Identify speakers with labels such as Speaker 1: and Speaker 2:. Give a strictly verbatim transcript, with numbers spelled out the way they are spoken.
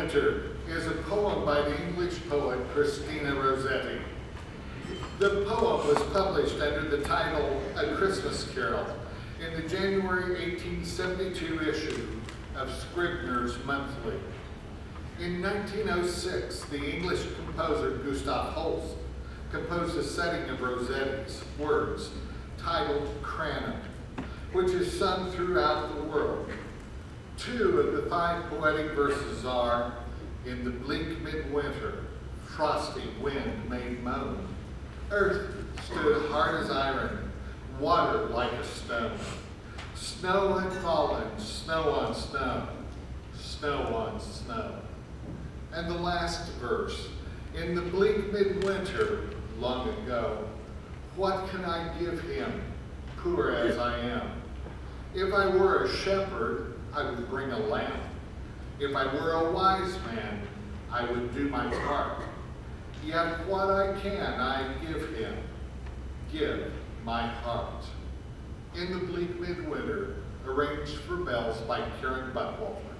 Speaker 1: Midwinter is a poem by the English poet Christina Rossetti. The poem was published under the title A Christmas Carol in the January eighteen seventy-two issue of Scribner's Monthly. In nineteen oh six, the English composer Gustav Holst composed a setting of Rossetti's words titled Cranach, which is sung throughout the world. Two of the five poetic verses are, in the bleak midwinter, frosty wind made moan. Earth stood hard as iron, water like a stone. Snow had fallen, snow on snow, snow on snow. And the last verse, in the bleak midwinter, long ago, what can I give him, poor as I am? If I were a shepherd, I would bring a lamb. If I were a wise man, I would do my part. Yet what I can, I give him, give my heart. In the Bleak Midwinter, arranged for bells by Buckwalter.